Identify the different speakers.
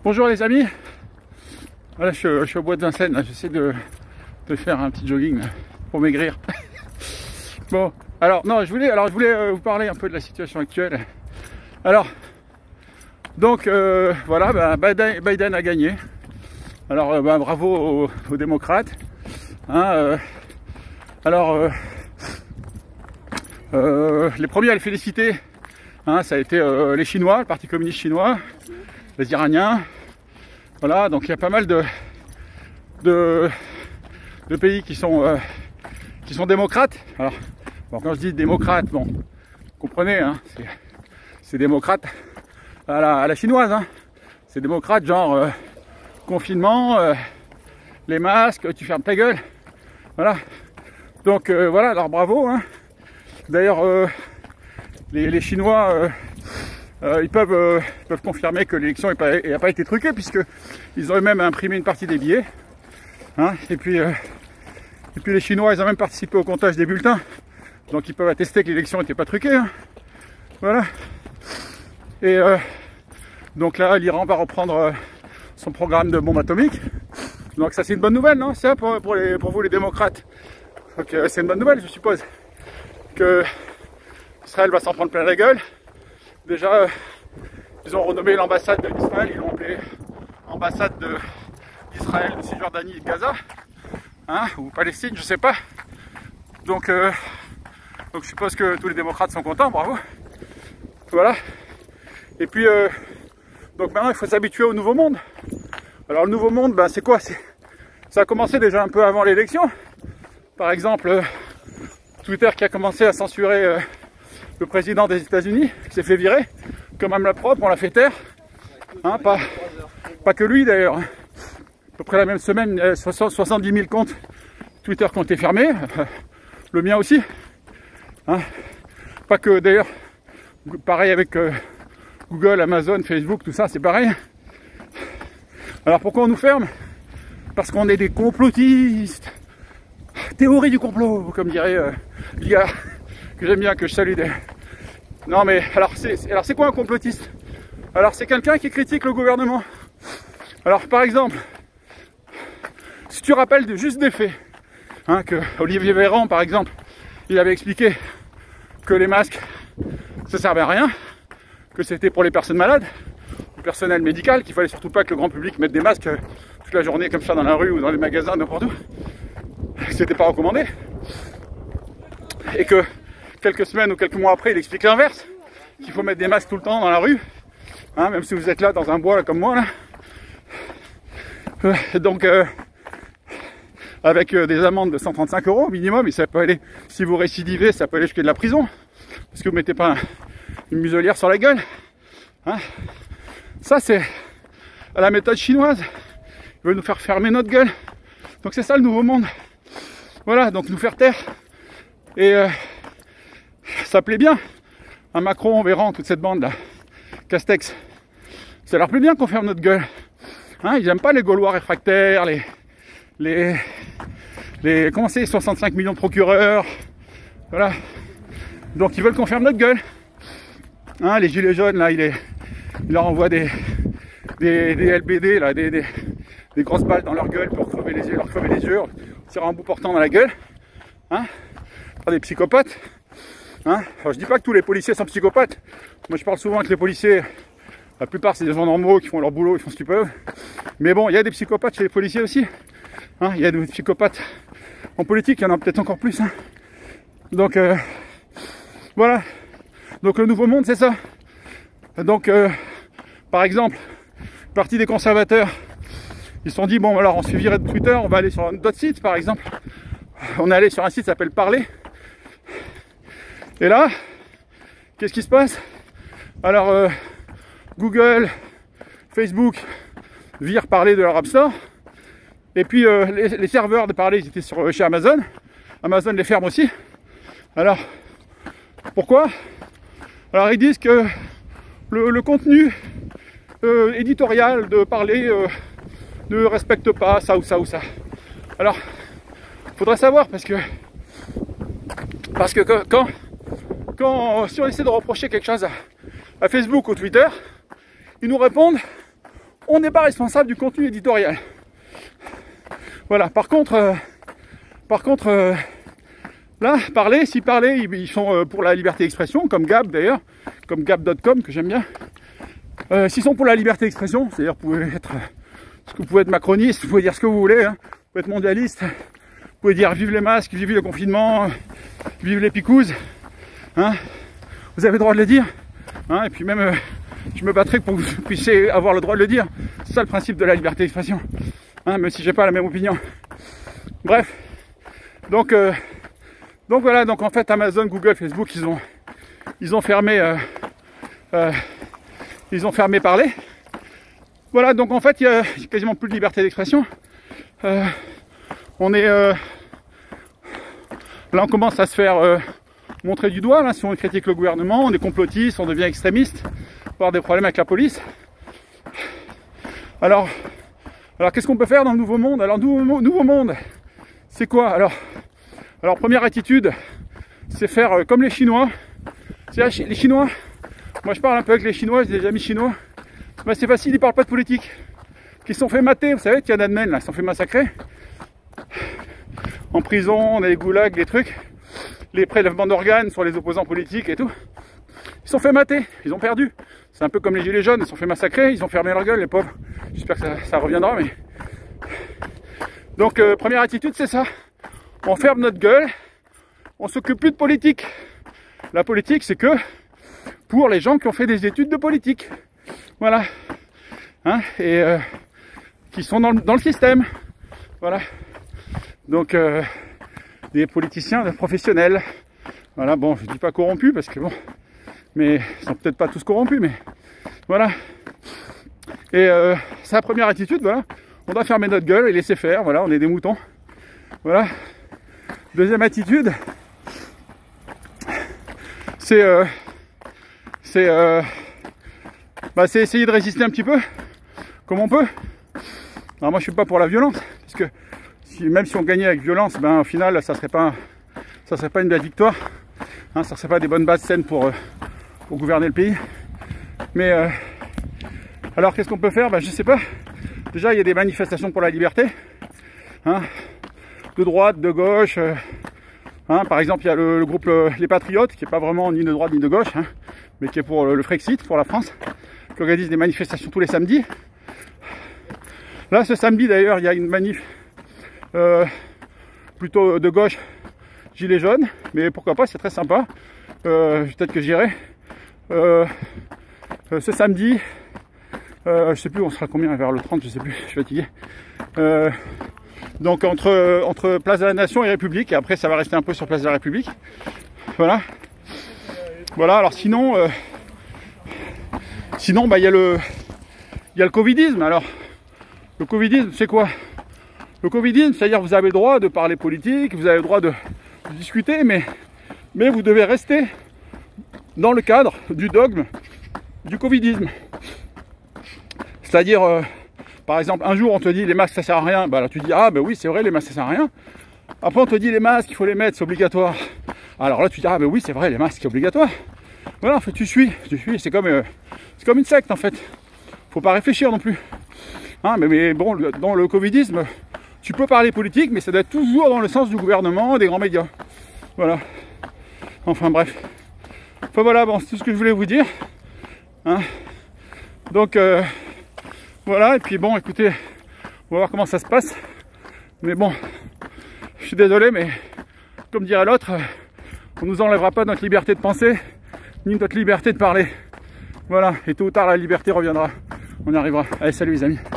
Speaker 1: Bonjour les amis. Voilà, je suis au bois de Vincennes, j'essaie de faire un petit jogging là, pour maigrir. Bon, alors non, je voulais vous parler un peu de la situation actuelle. Alors, donc voilà, Biden a gagné. Alors bravo aux démocrates. Hein, les premiers à le féliciter, hein, ça a été les Chinois, le Parti communiste chinois, les Iraniens. Voilà, donc il y a pas mal de pays qui sont démocrates. Alors, bon, quand je dis démocrate, bon, vous comprenez, hein, c'est démocrate à la chinoise. Hein. C'est démocrate genre confinement, les masques, tu fermes ta gueule. Voilà. Donc voilà, alors bravo. Hein. D'ailleurs, les Chinois, ils peuvent confirmer que l'élection n'a pas été truquée, puisqu'ils ont eux-mêmes imprimé une partie des billets. Hein. Et puis les Chinois, ils ont même participé au comptage des bulletins. Donc ils peuvent attester que l'élection n'était pas truquée. Hein. Voilà. Et donc là, l'Iran va reprendre son programme de bombe atomique. Donc ça, c'est une bonne nouvelle, non? C'est pour vous les démocrates. Donc c'est une bonne nouvelle, je suppose. Que Israël va s'en prendre plein la gueule. Déjà, ils ont renommé l'ambassade d'Israël, ils l'ont appelé ambassade d'Israël, de Cisjordanie et de Gaza, hein, ou Palestine, je sais pas. Donc je suppose que tous les démocrates sont contents, bravo. Voilà. Et puis, donc maintenant, il faut s'habituer au nouveau monde. Alors le nouveau monde, ben, c'est quoi? Ça a commencé déjà un peu avant l'élection. Par exemple, Twitter qui a commencé à censurer le président des États-Unis, qui s'est fait virer, comme Mme Laprop, on l'a fait taire. Hein, pas que lui d'ailleurs. À peu près la même semaine, 70 000 comptes Twitter qui ont été fermés. Le mien aussi. Hein, pas que d'ailleurs, pareil avec Google, Amazon, Facebook, tout ça, c'est pareil. Alors pourquoi on nous ferme? Parce qu'on est des complotistes. Théorie du complot, comme dirait l'IA, que j'aime bien, que je salue. Non mais, alors c'est quoi un complotiste? Alors c'est quelqu'un qui critique le gouvernement. Alors par exemple, si tu rappelles juste des faits, hein, que Olivier Véran par exemple, il avait expliqué que les masques, ça servait à rien, que c'était pour les personnes malades, le personnel médical, qu'il fallait surtout pas que le grand public mette des masques toute la journée comme ça dans la rue ou dans les magasins, n'importe où. C'était pas recommandé. Et que quelques semaines ou quelques mois après, il explique l'inverse, qu'il faut mettre des masques tout le temps dans la rue, hein, même si vous êtes là dans un bois là, comme moi là. Donc avec des amendes de 135 € minimum, et ça peut aller, si vous récidivez, ça peut aller jusqu'à de la prison, parce que vous mettez pas une muselière sur la gueule. Hein. Ça c'est à la méthode chinoise. Ils veulent nous faire fermer notre gueule. Donc c'est ça le nouveau monde. Voilà, donc nous faire taire. Et ça plaît bien. Un Macron, Véran, toute cette bande là. Castex. Ça leur plaît bien qu'on ferme notre gueule. Hein, ils n'aiment pas les Gaulois réfractaires, les comment c'est, 65 millions de procureurs. Voilà. Donc ils veulent qu'on ferme notre gueule. Hein, les gilets jaunes là, ils leur envoient des LBD là, des grosses balles dans leur gueule pour crever les yeux, tirer un bout portant dans la gueule. Hein, par des psychopathes. Hein, alors, je dis pas que tous les policiers sont psychopathes. Moi je parle souvent avec les policiers. La plupart c'est des gens normaux qui font leur boulot, ils font ce qu'ils peuvent. Mais bon, il y a des psychopathes chez les policiers aussi. Hein, il y a des psychopathes en politique, il y en a peut-être encore plus. Hein. Donc voilà. Donc le nouveau monde c'est ça. Donc par exemple, le parti des conservateurs, ils se sont dit bon alors on se fait virer de Twitter, on va aller sur d'autres sites par exemple. On est allé sur un site qui s'appelle Parler. Et là, qu'est-ce qui se passe? Alors Google, Facebook virent Parler de leur App Store. Et puis les serveurs de Parler, ils étaient chez Amazon. Amazon les ferme aussi. Alors, pourquoi? Alors ils disent que le contenu éditorial de Parler ne respecte pas ça ou ça ou ça. Alors, faudrait savoir parce que si on essaie de reprocher quelque chose à Facebook ou Twitter, ils nous répondent on n'est pas responsable du contenu éditorial. Voilà, par contre, là, s'ils parlaient, ils sont pour la liberté d'expression, comme Gab d'ailleurs, comme Gab.com que j'aime bien. S'ils sont pour la liberté d'expression, c'est-à-dire vous pouvez être macroniste, vous pouvez dire ce que vous voulez, hein, vous pouvez être mondialiste, vous pouvez dire vive les masques, vive le confinement, vive les picouzes, hein, vous avez le droit de le dire, hein, et puis même je me battrai pour que vous puissiez avoir le droit de le dire. C'est ça le principe de la liberté d'expression, hein, même si j'ai pas la même opinion. Bref, donc voilà, donc en fait Amazon, Google, Facebook, ils ont fermé parler. Voilà, donc en fait il y a quasiment plus de liberté d'expression. On commence à se faire montrer du doigt. Là, si on critique le gouvernement, on est complotiste, on devient extrémiste, on va avoir des problèmes avec la police. Alors qu'est-ce qu'on peut faire dans le nouveau monde? Alors nouveau monde, c'est quoi? Alors première attitude, c'est faire comme les Chinois. C'est les Chinois. Moi je parle un peu avec les Chinois, j'ai des amis chinois. Ben, c'est facile, ils parlent pas de politique. Ils se sont fait mater, vous savez, Tiananmen, là, ils se sont fait massacrer. En prison, on a les goulags, des trucs. Les prélèvements d'organes sur les opposants politiques et tout. Ils se sont fait mater, ils ont perdu. C'est un peu comme les gilets jaunes, ils se sont fait massacrer, ils ont fermé leur gueule, les pauvres. J'espère que ça reviendra, mais... Donc, première attitude, c'est ça. On ferme notre gueule, on s'occupe plus de politique. La politique, c'est que pour les gens qui ont fait des études de politique. Voilà. Hein, et qui sont dans le système. Voilà. Donc, des politiciens, des professionnels. Voilà, bon, je dis pas corrompus parce que bon, mais ils sont peut-être pas tous corrompus, mais voilà. Et c'est la première attitude, voilà. On doit fermer notre gueule et laisser faire, voilà, on est des moutons. Voilà. Deuxième attitude, c'est essayer de résister un petit peu, comme on peut. Alors moi je suis pas pour la violence, parce que même si on gagnait avec violence, ben au final ça serait pas une belle victoire, hein, ça serait pas des bonnes bases saines pour gouverner le pays. Mais alors qu'est-ce qu'on peut faire? Ben je sais pas. Déjà il y a des manifestations pour la liberté, hein, de droite, de gauche. Hein, par exemple il y a le groupe Les Patriotes, qui est pas vraiment ni de droite ni de gauche, hein, mais qui est pour le Frexit, pour la France, qui organise des manifestations tous les samedis. Là ce samedi d'ailleurs il y a une manif plutôt de gauche, gilet jaune, mais pourquoi pas, c'est très sympa. Peut-être que j'irai ce samedi. Je sais plus, on sera combien, vers le 30, je sais plus, je suis fatigué. Donc entre Place de la Nation et République, et après ça va rester un peu sur Place de la République. Voilà. Voilà, alors sinon bah il y a le covidisme. Alors le covidisme, c'est quoi? Le covidisme, c'est-à-dire vous avez le droit de parler politique, vous avez le droit de discuter, mais vous devez rester dans le cadre du dogme du covidisme. C'est-à-dire, par exemple, un jour on te dit les masques ça sert à rien, bah là tu dis ah bah oui c'est vrai, les masques ça sert à rien. Après on te dit les masques il faut les mettre, c'est obligatoire. Alors là tu dis ah bah oui c'est vrai, les masques c'est obligatoire. Voilà, en fait tu suis, c'est comme une secte en fait. Faut pas réfléchir non plus. Hein, mais bon, dans le covidisme, tu peux parler politique, mais ça doit être toujours dans le sens du gouvernement, des grands médias. Voilà. Enfin bref. Enfin voilà, bon, c'est tout ce que je voulais vous dire. Hein. Donc voilà, et puis bon, écoutez, on va voir comment ça se passe. Mais bon, je suis désolé, mais comme dirait l'autre, on nous enlèvera pas notre liberté de penser, ni notre liberté de parler. Voilà, et tôt ou tard la liberté reviendra. On y arrivera. Allez, salut les amis.